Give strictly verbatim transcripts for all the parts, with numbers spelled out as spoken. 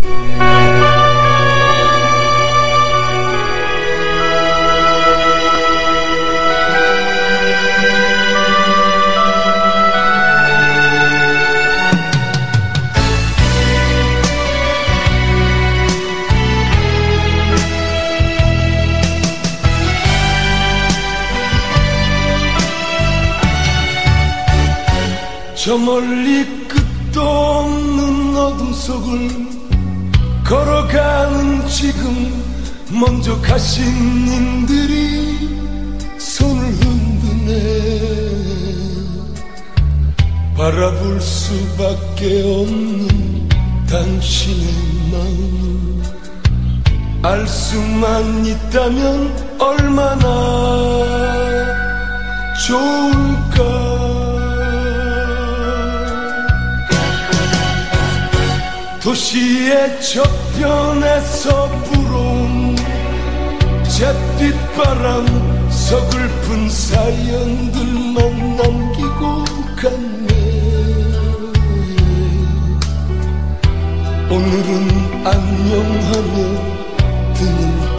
저 멀리 끝도 없는 어둠 속을 걸어가는 지금 먼저 가신 님들이 손을 흔드네. 바라볼 수밖에 없는 당신의 마음을 알 수만 있다면 얼마나 좋을까. 도시의 저편에서 불어온 잿빛바람 서글픈 사연들만 남기고 갔네. 오늘은 안녕하며 등을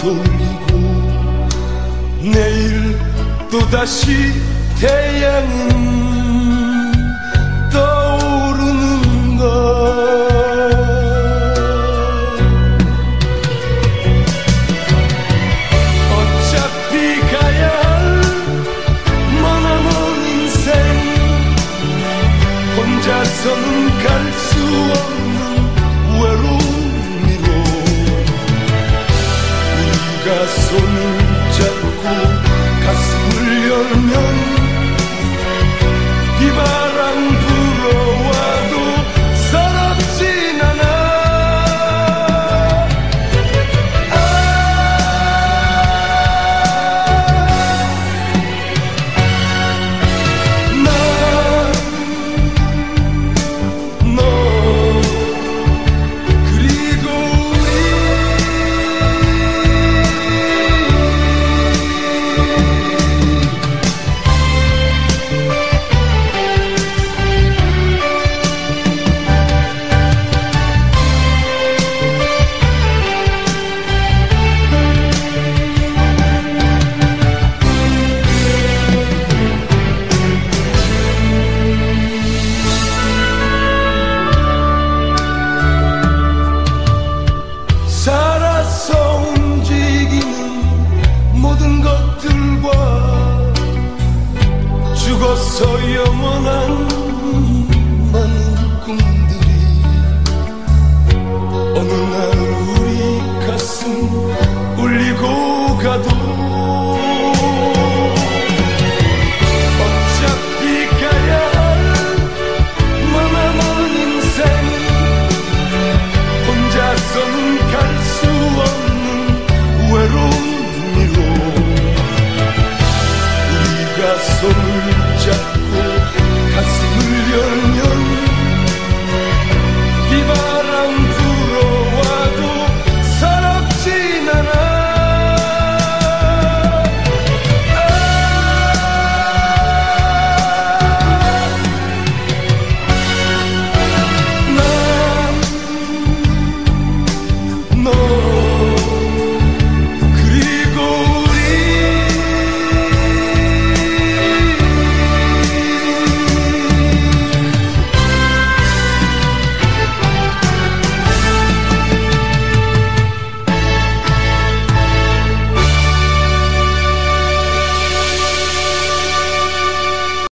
돌리고 내일 또다시 태양은 떠오르는 것. 혼자서는 갈 수 없는 외로움으로 우리가 손을 잡고 가슴을 열면 비바람 불어와도 서럽진 않아. 죽어서 영원한